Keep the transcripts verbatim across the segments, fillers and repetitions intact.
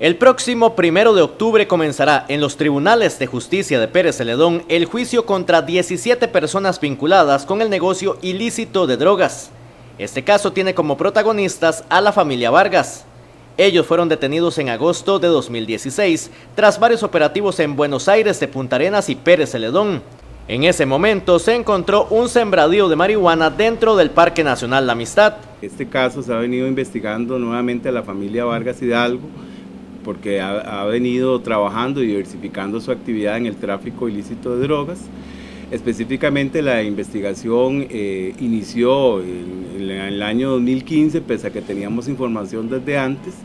El próximo primero de octubre comenzará en los tribunales de justicia de Pérez Celedón el juicio contra diecisiete personas vinculadas con el negocio ilícito de drogas. Este caso tiene como protagonistas a la familia Vargas. Ellos fueron detenidos en agosto de dos mil dieciséis tras varios operativos en Buenos Aires, de Punta Arenas y Pérez Celedón. En ese momento se encontró un sembradío de marihuana dentro del Parque Nacional La Amistad. Este caso se ha venido investigando nuevamente a la familia Vargas Hidalgo, porque ha, ha venido trabajando y diversificando su actividad en el tráfico ilícito de drogas. Específicamente la investigación eh, inició en, en el año dos mil quince, pese a que teníamos información desde antes,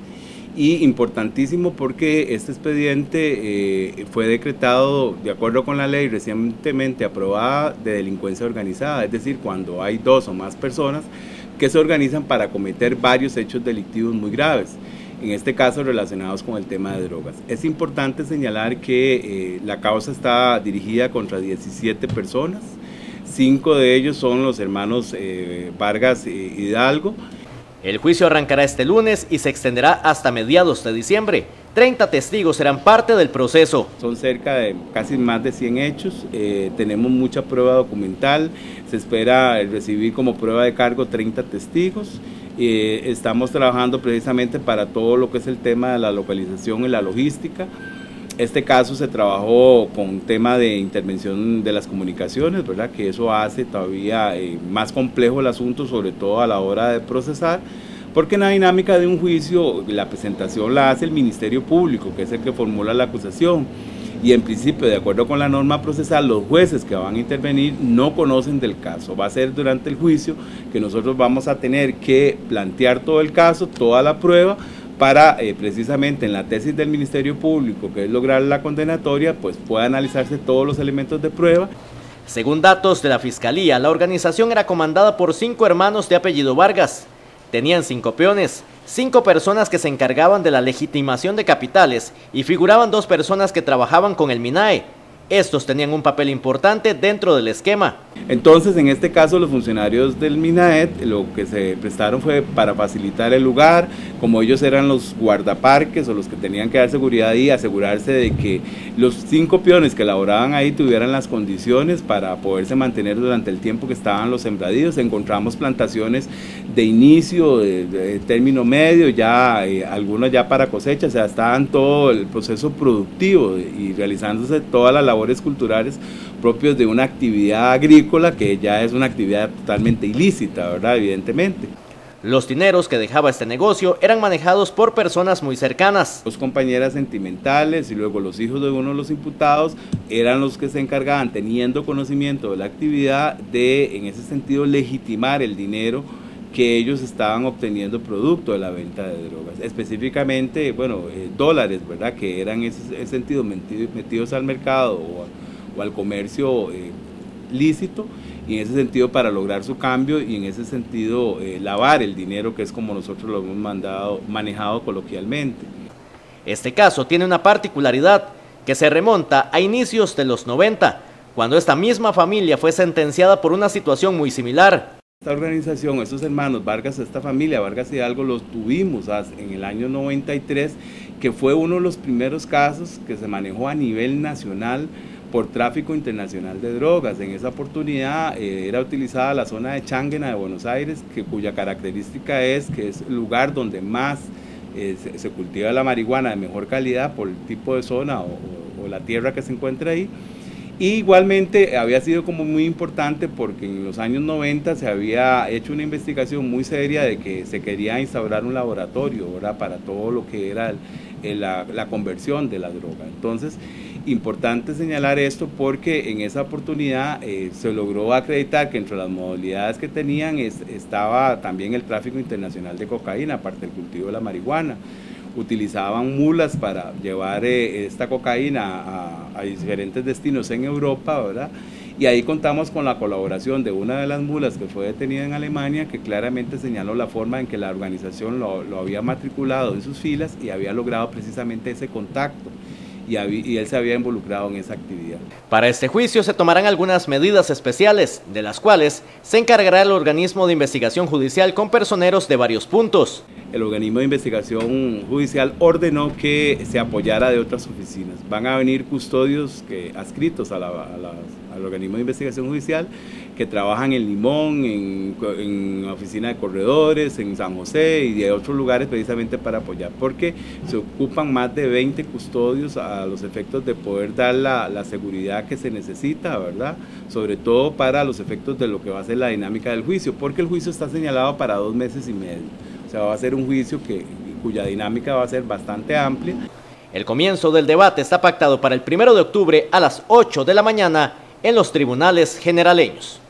y importantísimo porque este expediente eh, fue decretado de acuerdo con la ley recientemente aprobada de delincuencia organizada, es decir, cuando hay dos o más personas que se organizan para cometer varios hechos delictivos muy graves, en este caso relacionados con el tema de drogas. Es importante señalar que eh, la causa está dirigida contra diecisiete personas, cinco de ellos son los hermanos eh, Vargas eh, Hidalgo. El juicio arrancará este lunes y se extenderá hasta mediados de diciembre. treinta testigos serán parte del proceso. Son cerca de casi más de cien hechos, eh, tenemos mucha prueba documental, se espera recibir como prueba de cargo treinta testigos. Eh, estamos trabajando precisamente para todo lo que es el tema de la localización y la logística. Este caso se trabajó con un tema de intervención de las comunicaciones, ¿verdad? Que eso hace todavía eh, más complejo el asunto, sobre todo a la hora de procesar, porque en la dinámica de un juicio la presentación la hace el Ministerio Público, que es el que formula la acusación. Y en principio, de acuerdo con la norma procesal, los jueces que van a intervenir no conocen del caso. Va a ser durante el juicio que nosotros vamos a tener que plantear todo el caso, toda la prueba, para eh, precisamente en la tesis del Ministerio Público, que es lograr la condenatoria, pues pueda analizarse todos los elementos de prueba. Según datos de la Fiscalía, la organización era comandada por cinco hermanos de apellido Vargas. Tenían cinco peones, cinco personas que se encargaban de la legitimación de capitales y figuraban dos personas que trabajaban con el MINAE. Estos tenían un papel importante dentro del esquema. Entonces, en este caso, los funcionarios del MINAET lo que se prestaron fue para facilitar el lugar, como ellos eran los guardaparques o los que tenían que dar seguridad ahí, asegurarse de que los cinco peones que laboraban ahí tuvieran las condiciones para poderse mantener durante el tiempo que estaban los sembradíos. Encontramos plantaciones de inicio, de, de término medio, ya eh, algunas ya para cosecha, o sea, estaban todo el proceso productivo y realizándose todas las labores culturales propios de una actividad agrícola que ya es una actividad totalmente ilícita, ¿verdad? Evidentemente. Los dineros que dejaba este negocio eran manejados por personas muy cercanas. Dos compañeras sentimentales y luego los hijos de uno de los imputados eran los que se encargaban, teniendo conocimiento de la actividad, de, en ese sentido, legitimar el dinero que ellos estaban obteniendo producto de la venta de drogas, específicamente, bueno, eh, dólares, ¿verdad?, que eran en ese, ese sentido metidos, metidos al mercado o, a, o al comercio eh, lícito, y en ese sentido para lograr su cambio y en ese sentido eh, lavar el dinero, que es como nosotros lo hemos mandado, manejado coloquialmente. Este caso tiene una particularidad que se remonta a inicios de los noventa, cuando esta misma familia fue sentenciada por una situación muy similar. Esta organización, estos hermanos Vargas, esta familia Vargas Hidalgo, los tuvimos en el año noventa y tres, que fue uno de los primeros casos que se manejó a nivel nacional por tráfico internacional de drogas. En esa oportunidad eh, era utilizada la zona de Changuena de Buenos Aires, que, cuya característica es que es el lugar donde más eh, se, se cultiva la marihuana de mejor calidad por el tipo de zona o, o, o la tierra que se encuentra ahí. Y igualmente había sido como muy importante porque en los años noventa se había hecho una investigación muy seria de que se quería instaurar un laboratorio, ¿verdad?, para todo lo que era el, el, la, la conversión de la droga. Entonces, importante señalar esto porque en esa oportunidad eh, se logró acreditar que entre las modalidades que tenían es, estaba también el tráfico internacional de cocaína, aparte del cultivo de la marihuana. Utilizaban mulas para llevar eh, esta cocaína a, a diferentes destinos en Europa, ¿verdad? Y ahí contamos con la colaboración de una de las mulas que fue detenida en Alemania, que claramente señaló la forma en que la organización lo, lo había matriculado en sus filas y había logrado precisamente ese contacto. y, y él se había involucrado en esa actividad. Para este juicio se tomarán algunas medidas especiales, de las cuales se encargará el organismo de investigación judicial con personeros de varios puntos. El organismo de investigación judicial ordenó que se apoyara de otras oficinas. Van a venir custodios que, adscritos a la, a la, al organismo de investigación judicial que trabajan en Limón, en, en la oficina de corredores, en San José y de otros lugares precisamente para apoyar, porque se ocupan más de veinte custodios a los efectos de poder dar la, la seguridad que se necesita, ¿verdad? Sobre todo para los efectos de lo que va a ser la dinámica del juicio, porque el juicio está señalado para dos meses y medio. O sea, va a ser un juicio que, cuya dinámica va a ser bastante amplia. El comienzo del debate está pactado para el primero de octubre a las ocho de la mañana en los tribunales generaleños.